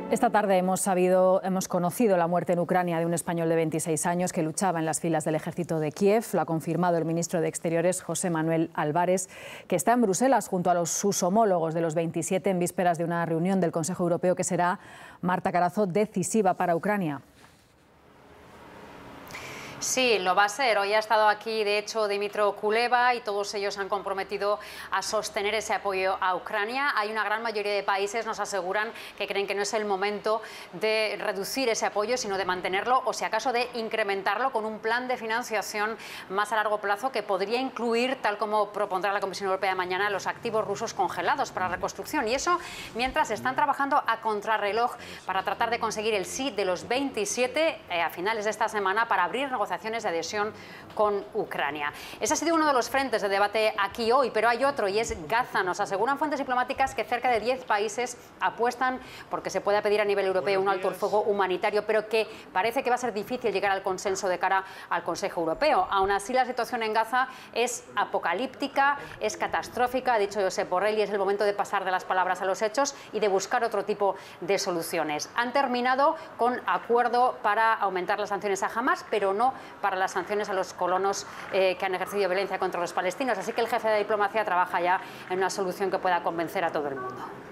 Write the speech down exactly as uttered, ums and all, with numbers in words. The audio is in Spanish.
Esta tarde hemos sabido, hemos conocido la muerte en Ucrania de un español de veintiséis años que luchaba en las filas del ejército de Kiev. Lo ha confirmado el ministro de Exteriores, José Manuel Álvarez, que está en Bruselas junto a los, sus homólogos de los veintisiete en vísperas de una reunión del Consejo Europeo que será, Marta Carazo, decisiva para Ucrania. Sí, lo va a ser. Hoy ha estado aquí, de hecho, Dmytro Kuleba y todos ellos han comprometido a sostener ese apoyo a Ucrania. Hay una gran mayoría de países nos aseguran que creen que no es el momento de reducir ese apoyo, sino de mantenerlo o, si acaso, de incrementarlo con un plan de financiación más a largo plazo que podría incluir, tal como propondrá la Comisión Europea mañana, los activos rusos congelados para reconstrucción. Y eso mientras están trabajando a contrarreloj para tratar de conseguir el sí de los veintisiete eh, a finales de esta semana para abrir negociaciones de adhesión con Ucrania. Ese ha sido uno de los frentes de debate aquí hoy, pero hay otro y es Gaza. Nos aseguran fuentes diplomáticas que cerca de diez países apuestan porque se pueda pedir a nivel europeo un alto el fuego humanitario, pero que parece que va a ser difícil llegar al consenso de cara al Consejo Europeo. Aún así, la situación en Gaza es apocalíptica, es catastrófica, ha dicho Josep Borrell, y es el momento de pasar de las palabras a los hechos y de buscar otro tipo de soluciones. Han terminado con acuerdo para aumentar las sanciones a Hamás, pero no para las sanciones a los colonos eh, que han ejercido violencia contra los palestinos. Así que el jefe de diplomacia trabaja ya en una solución que pueda convencer a todo el mundo.